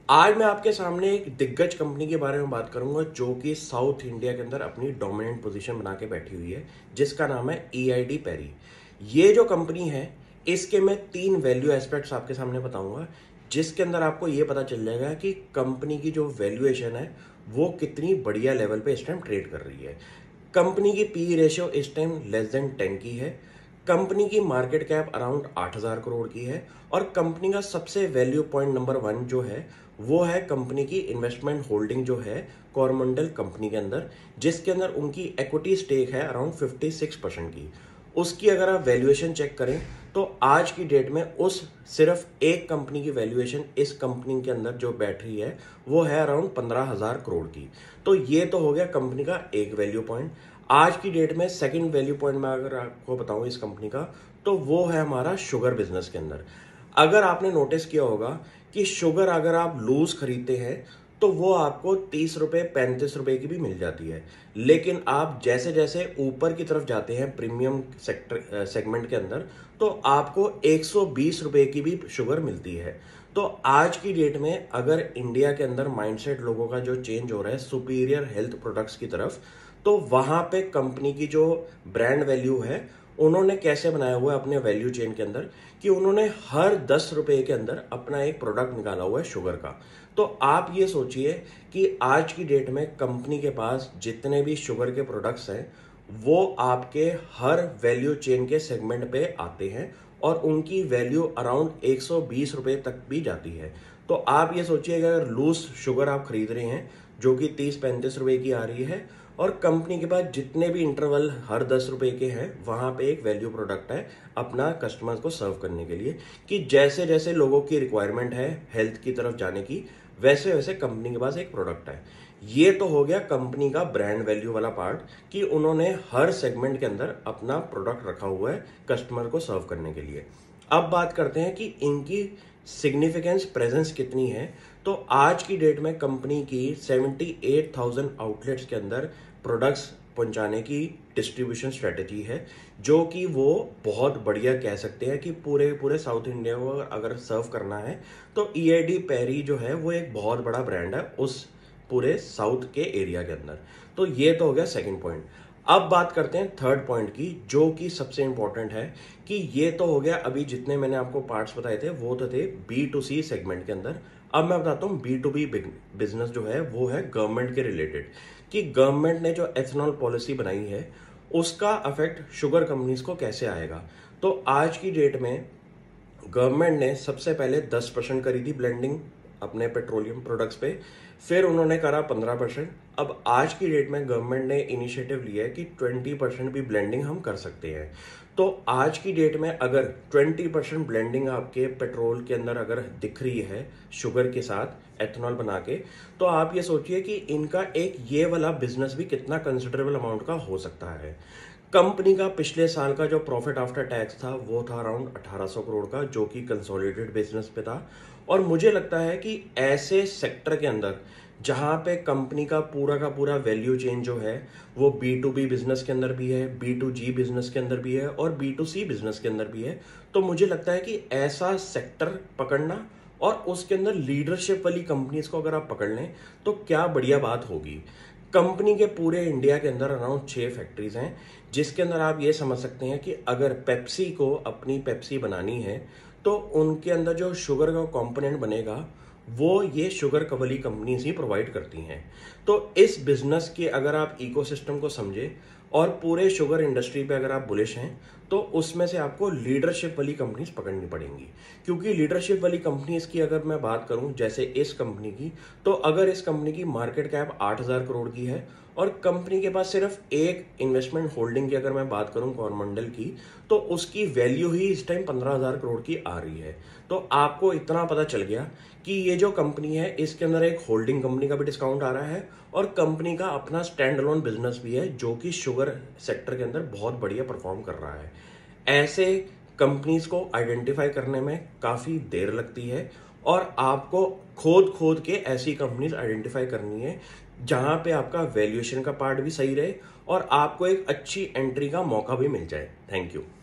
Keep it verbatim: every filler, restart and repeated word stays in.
आज मैं आपके सामने एक दिग्गज कंपनी के बारे में बात करूंगा जो कि साउथ इंडिया के अंदर अपनी डोमिनेंट पोजीशन बना के बैठी हुई है, जिसका नाम है ई आई डी पेरी। ये जो कंपनी है इसके मैं तीन वैल्यू एस्पेक्ट्स आपके सामने बताऊंगा, जिसके अंदर आपको ये पता चल जाएगा कि कंपनी की जो वैल्यूएशन है वो कितनी बढ़िया लेवल पे इस टाइम ट्रेड कर रही है। कंपनी की पी रेशियो इस टाइम लेस देन टेन की है। कंपनी की मार्केट कैप अराउंड आठ हजार करोड़ की है और कंपनी का सबसे वैल्यू पॉइंट नंबर वन जो है वो है कंपनी की इन्वेस्टमेंट होल्डिंग जो है कोरमंडल कंपनी के अंदर, जिसके अंदर उनकी इक्विटी स्टेक है अराउंड फिफ्टी सिक्स परसेंट की। उसकी अगर आप वैल्यूएशन चेक करें तो आज की डेट में उस सिर्फ एक कंपनी की वैल्यूएशन इस कंपनी के अंदर जो बैठ रही है वो है अराउंड पंद्रह हजार करोड़ की। तो ये तो हो गया कंपनी का एक वैल्यू पॉइंट। आज की डेट में सेकंड वैल्यू पॉइंट में अगर आपको बताऊं इस कंपनी का, तो वो है हमारा शुगर बिजनेस के अंदर। अगर आपने नोटिस किया होगा कि शुगर अगर आप लूज खरीदते हैं तो वो आपको तीस रुपए पैंतीस रुपए की भी मिल जाती है, लेकिन आप जैसे जैसे ऊपर की तरफ जाते हैं प्रीमियम सेक्टर सेगमेंट के अंदर तो आपको एक सौ बीस रुपए की भी शुगर मिलती है। तो आज की डेट में अगर इंडिया के अंदर माइंडसेट लोगों का जो चेंज हो रहा है सुपीरियर हेल्थ प्रोडक्ट्स की तरफ, तो वहां पे कंपनी की जो ब्रांड वैल्यू है उन्होंने कैसे बनाया हुआ है अपने वैल्यू चेन के अंदर कि उन्होंने हर दस रुपए के अंदर अपना एक प्रोडक्ट निकाला हुआ है शुगर का। तो आप ये सोचिए कि आज की डेट में कंपनी के पास जितने भी शुगर के प्रोडक्ट्स हैं वो आपके हर वैल्यू चेन के सेगमेंट पे आते हैं और उनकी वैल्यू अराउंड एक सौ बीस रुपए तक भी जाती है। तो आप ये सोचिए अगर लूज शुगर आप खरीद रहे हैं जो कि तीस पैंतीस रुपए की आ रही है और कंपनी के पास जितने भी इंटरवल हर दस रुपए के हैं वहां पे एक वैल्यू प्रोडक्ट है अपना कस्टमर्स को सर्व करने के लिए, कि जैसे जैसे लोगों की रिक्वायरमेंट है हेल्थ की तरफ जाने की वैसे वैसे कंपनी के पास एक प्रोडक्ट है। ये तो हो गया कंपनी का ब्रांड वैल्यू वाला पार्ट कि उन्होंने हर सेगमेंट के अंदर अपना प्रोडक्ट रखा हुआ है कस्टमर को सर्व करने के लिए। अब बात करते हैं कि इनकी सिग्निफिकेंस प्रेजेंस कितनी है। तो आज की डेट में कंपनी की अठहत्तर हज़ार आउटलेट्स के अंदर प्रोडक्ट्स पहुंचाने की डिस्ट्रीब्यूशन स्ट्रेटेजी है, जो कि वो बहुत बढ़िया कह सकते हैं कि पूरे पूरे साउथ इंडिया को अगर सर्व करना है तो ई आई डी पेरी जो है वो एक बहुत बड़ा ब्रांड है उस पूरे साउथ के एरिया के अंदर। तो ये तो हो गया सेकंड पॉइंट। अब बात करते हैं थर्ड पॉइंट की, जो कि सबसे इंपॉर्टेंट है कि ये तो हो गया अभी जितने मैंने आपको पार्ट्स बताए थे वो तो थे बी टू सी सेगमेंट के अंदर। अब मैं बताता हूँ बी टू बी बिजनेस जो है वो है गवर्नमेंट के रिलेटेड, कि गवर्नमेंट ने जो एथेनॉल पॉलिसी बनाई है उसका अफेक्ट शुगर कंपनीज को कैसे आएगा। तो आज की डेट में गवर्नमेंट ने सबसे पहले दस परसेंट करी थी ब्लेंडिंग अपने पेट्रोलियम प्रोडक्ट्स पे, फिर उन्होंने करा पंद्रह परसेंट। अब आज की डेट में गवर्नमेंट ने इनिशिएटिव लिया है कि ट्वेंटी परसेंट भी ब्लेंडिंग हम कर सकते हैं। तो आज की डेट में अगर ट्वेंटी परसेंट ब्लेंडिंग आपके पेट्रोल के अंदर अगर दिख रही है शुगर के साथ एथेनॉल बना के, तो आप ये सोचिए कि इनका एक ये वाला बिजनेस भी कितना कंसिडरेबल अमाउंट का हो सकता है। कंपनी का पिछले साल का जो प्रॉफिट आफ्टर टैक्स था वो था अराउंड अठारह सौ करोड़ का, जो कि कंसोलिडेटेड बिजनेस पे था। और मुझे लगता है कि ऐसे सेक्टर के अंदर जहां पे कंपनी का पूरा का पूरा वैल्यू चेन जो है वो बी टू बी बिजनेस के अंदर भी है, बी टू जी बिजनेस के अंदर भी है और बी टू सी बिजनेस के अंदर भी है, तो मुझे लगता है कि ऐसा सेक्टर पकड़ना और उसके अंदर लीडरशिप वाली कंपनीज को अगर आप पकड़ लें तो क्या बढ़िया बात होगी। कंपनी के पूरे इंडिया के अंदर अराउंड छह फैक्ट्रीज हैं, जिसके अंदर आप ये समझ सकते हैं कि अगर पेप्सी को अपनी पेप्सी बनानी है तो उनके अंदर जो शुगर का कंपोनेंट बनेगा वो ये शुगर वाली कंपनीज ही प्रोवाइड करती हैं। तो इस बिजनेस के अगर आप इकोसिस्टम को समझे और पूरे शुगर इंडस्ट्री पे अगर आप बुलिश हैं तो उसमें से आपको लीडरशिप वाली कंपनीज पकड़नी पड़ेंगी, क्योंकि लीडरशिप वाली कंपनीज की अगर मैं बात करूं जैसे इस कंपनी की, तो अगर इस कंपनी की मार्केट कैप आठ हजार करोड़ की है और कंपनी के पास सिर्फ एक इन्वेस्टमेंट होल्डिंग की अगर मैं बात करूं कोरमंडल की, तो उसकी वैल्यू ही इस टाइम पंद्रह हजार करोड़ की आ रही है। तो आपको इतना पता चल गया कि ये जो कंपनी है इसके अंदर एक होल्डिंग कंपनी का भी डिस्काउंट आ रहा है और कंपनी का अपना स्टैंड अलोन बिजनेस भी है जो कि शुगर सेक्टर के अंदर बहुत बढ़िया परफॉर्म कर रहा है। ऐसे कंपनीज को आइडेंटिफाई करने में काफी देर लगती है और आपको खोद खोद के ऐसी कंपनीज आइडेंटिफाई करनी है जहां पे आपका वैल्यूएशन का पार्ट भी सही रहे और आपको एक अच्छी एंट्री का मौका भी मिल जाए। Thank you.